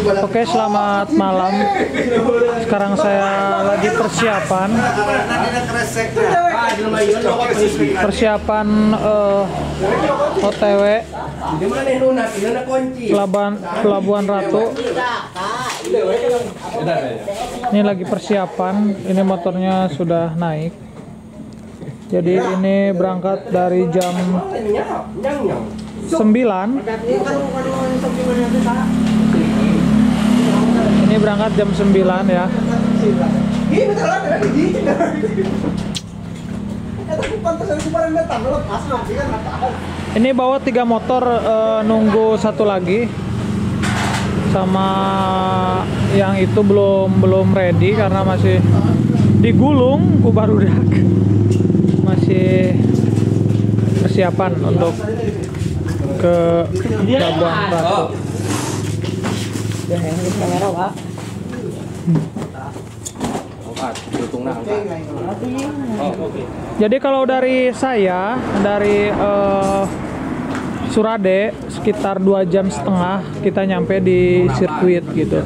Oke, selamat malam. Sekarang saya lagi persiapan OTW Pelabuhan Ratu. Ini lagi persiapan. Ini motornya sudah naik. Jadi ini berangkat dari jam 9. Ini berangkat jam 9 ya. Ini bawa 3 motor, nunggu satu lagi. Sama yang itu belum ready karena masih digulung ku barudak. Masih persiapan untuk ke Pelabuhan Ratu. Jadi kalau dari saya dari Surade sekitar 2,5 jam kita nyampe di sirkuit gitu.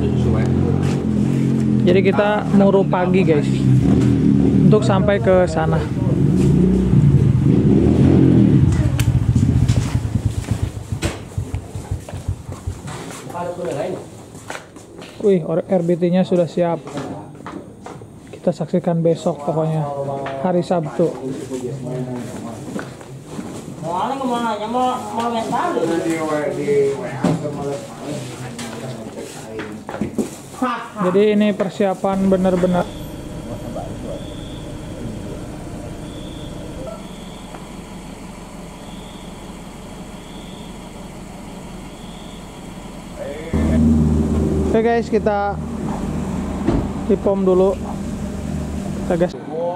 Jadi kita muru pagi guys untuk sampai ke sana. Wih, RBT-nya sudah siap. Kita saksikan besok pokoknya, hari Sabtu. Jadi ini persiapan benar-benar. Oke guys, kita dipom dulu. Kita gas.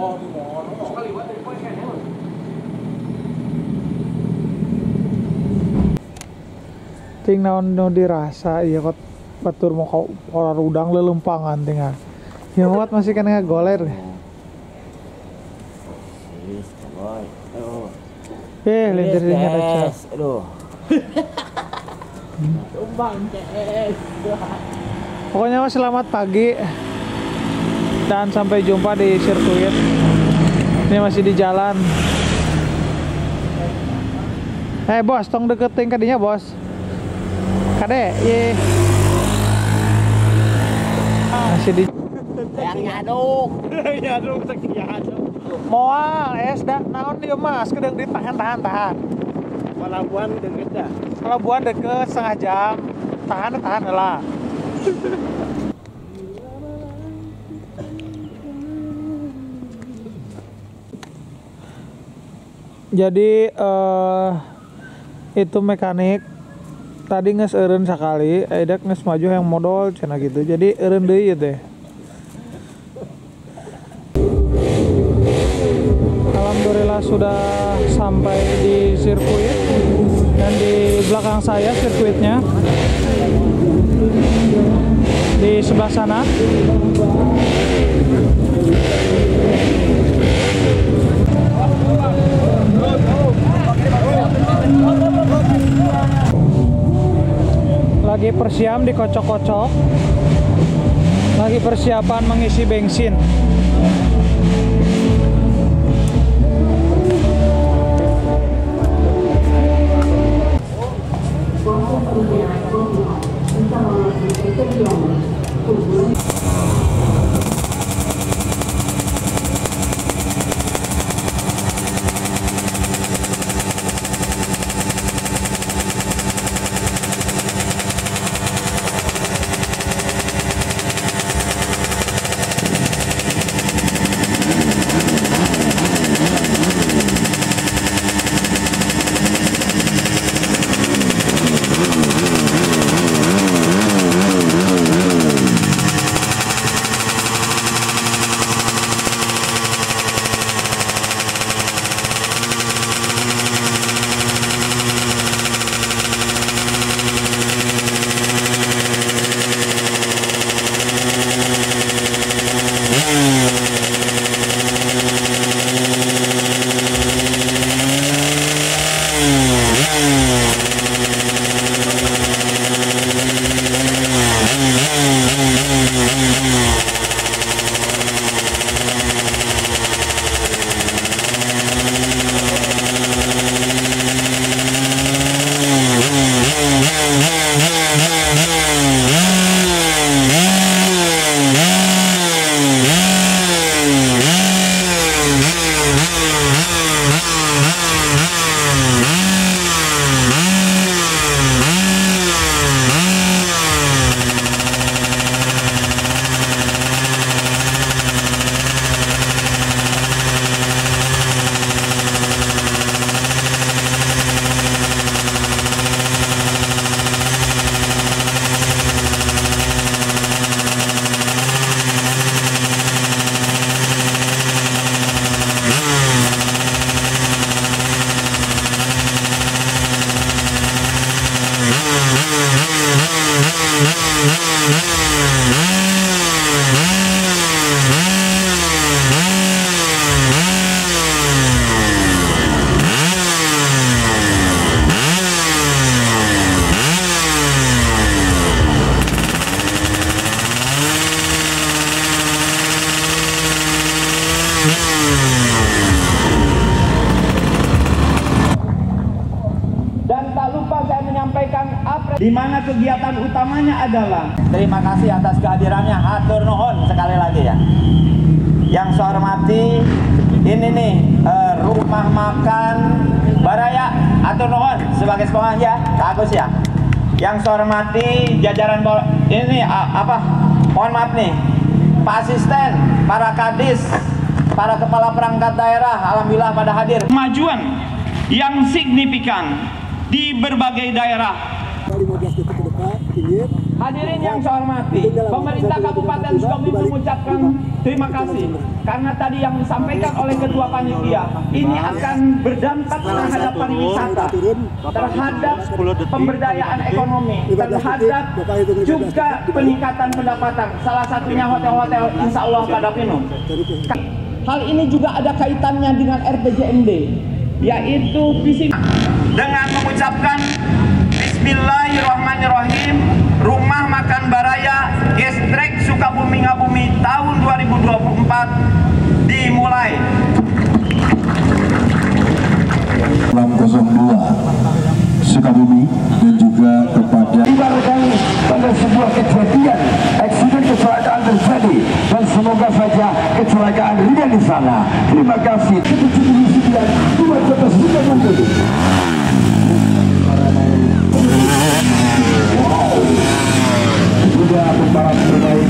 Ting naon nu dirasa ieu kot batur mau kau orang udang lelempangan tinggal. Ya wat masih kena goler. Lendirnya ada. Aduh. Pokoknya selamat pagi dan sampai jumpa di sirkuit. Ini masih di jalan. Bos, tong deketin kadinya bos. Kade, ye. Masih di. Yang nyaduk moal naon dia mas, kedeng ditahan. Pelabuhan deket dah. Pelabuhan deket setengah jam. Tahan lah. Jadi itu mekanik tadi nges eureun sakali, edak nges maju yang modal cenah gitu. Jadi eureun deui ieu teh. Alhamdulillah sudah sampai di sirkuit dan di belakang saya sirkuitnya. Di sebelah sana. Lagi persiapan dikocok-kocok. Lagi persiapan mengisi bensin. di mana kegiatan utamanya adalah terima kasih atas kehadirannya, hatur nuhun sekali lagi ya. Yang saya hormati ini nih rumah makan Baraya, hatur nuhun sebagai sponsor ya, Kak Agus ya. Yang saya hormati jajaran ini mohon maaf nih, Pak Asisten, para kadis, para kepala perangkat daerah, alhamdulillah pada hadir. Kemajuan yang signifikan di berbagai daerah. 15 detik ke depan, pinggir. Hadirin yang saya hormati, pemerintah Kabupaten Sukabumi mengucapkan terima kasih karena tadi yang disampaikan oleh Ketua Panitia ini akan berdampak terhadap pariwisata, terhadap pemberdayaan ekonomi, terhadap juga peningkatan pendapatan. Salah satunya hotel-hotel, insya Allah pada penuh. Hal ini juga ada kaitannya dengan RPJMD, yaitu visi dengan mengucapkan Bismillahirrahmanirrahim, Rumah Makan Baraya Gestrek Sukabumi Ngabumi tahun 2024 dimulai. 602 Sukabumi dan juga kepada barangkali pada sebuah kejadian eksiden kecelakaan terjadi dan semoga saja kecelakaan ringan di sana. Terima kasih. Dua coba sudah menjadi. Wow, sudah pembalap terbaik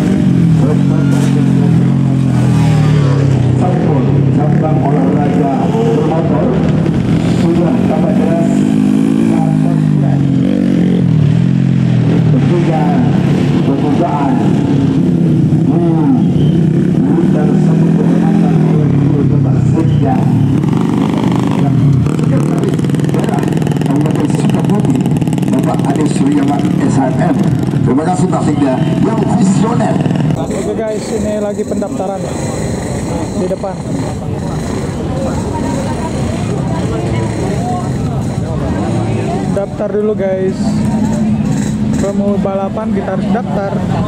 Sampul cabang olahraga bermotor sudah tampak jelas. Ketiga pembukaan dan satu kehormatan oleh Guru Bapak Sekda yang Sekretaris Daerah Kabupaten Sukabumi Bapak Ade Suryaman SHM. Terima kasih Pak Sekda yang visioner. Oke guys, ini lagi pendaftaran di depan. Daftar dulu guys. Mau balapan kita harus daftar.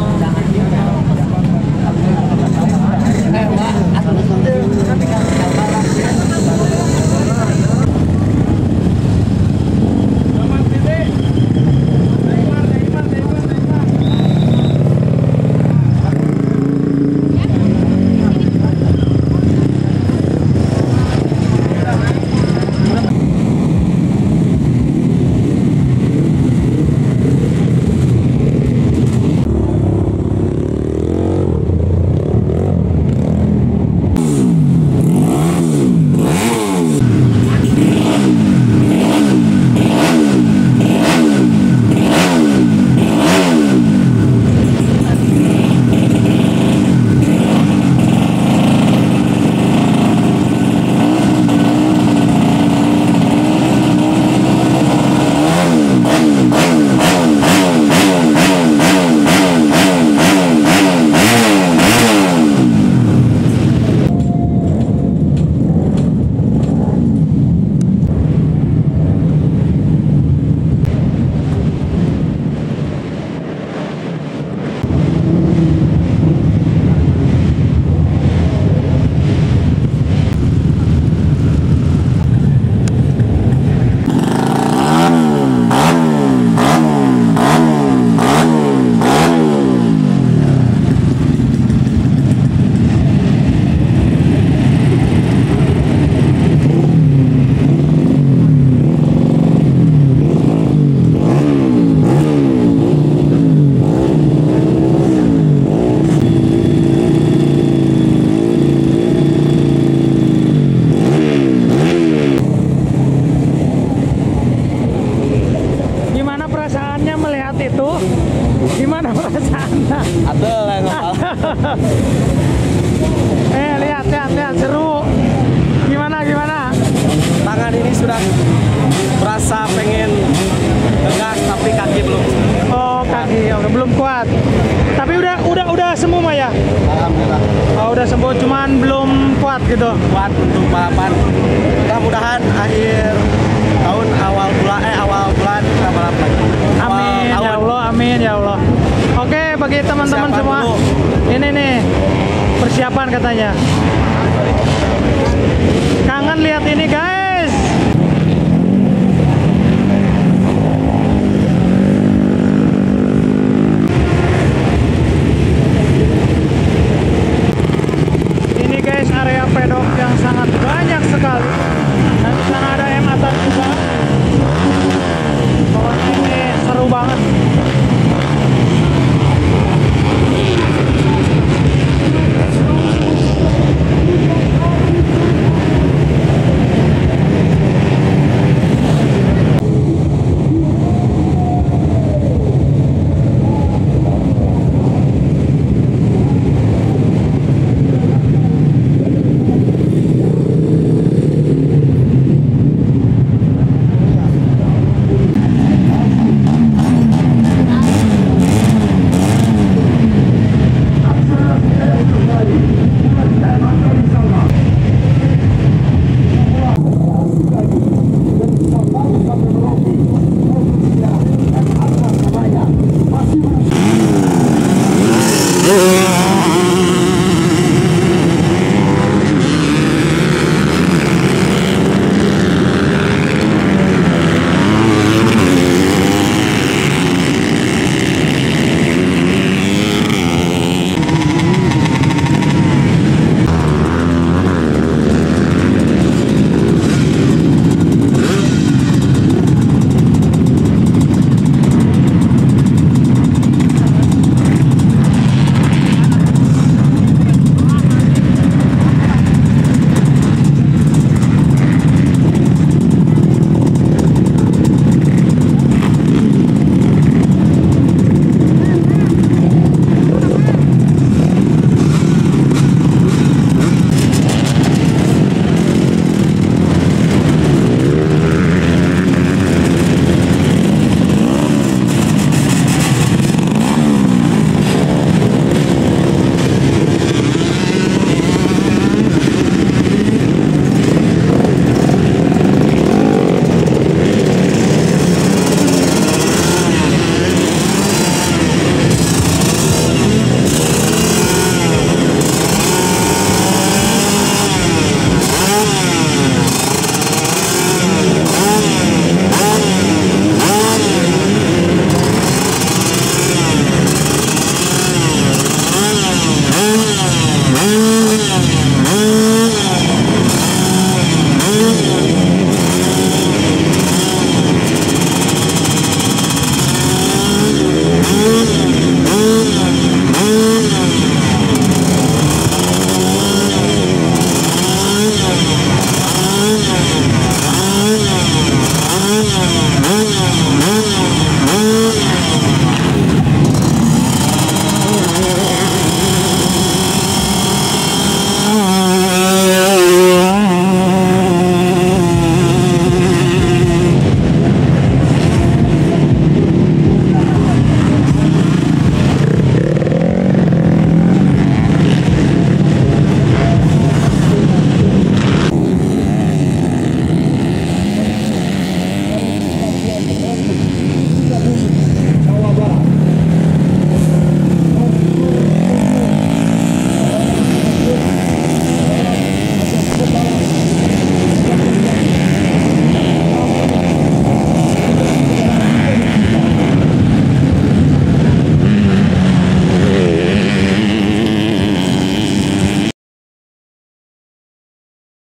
Gimana perasaannya? Lihat seru. Gimana? Tangan ini sudah merasa pengen ngegas tapi kaki belum. Oh, kaki belum kuat. Tapi udah sembuh Mah ya? Alhamdulillah. Oh, udah sembuh, cuman belum kuat gitu. Kuat untuk balapan. Mudah-mudahan akhir tahun awal bulan kita balap lagi. Amin ya Allah, amin ya Allah. Oke, bagi teman-teman semua, dulu. ini nih persiapan katanya. Kangen lihat ini guys.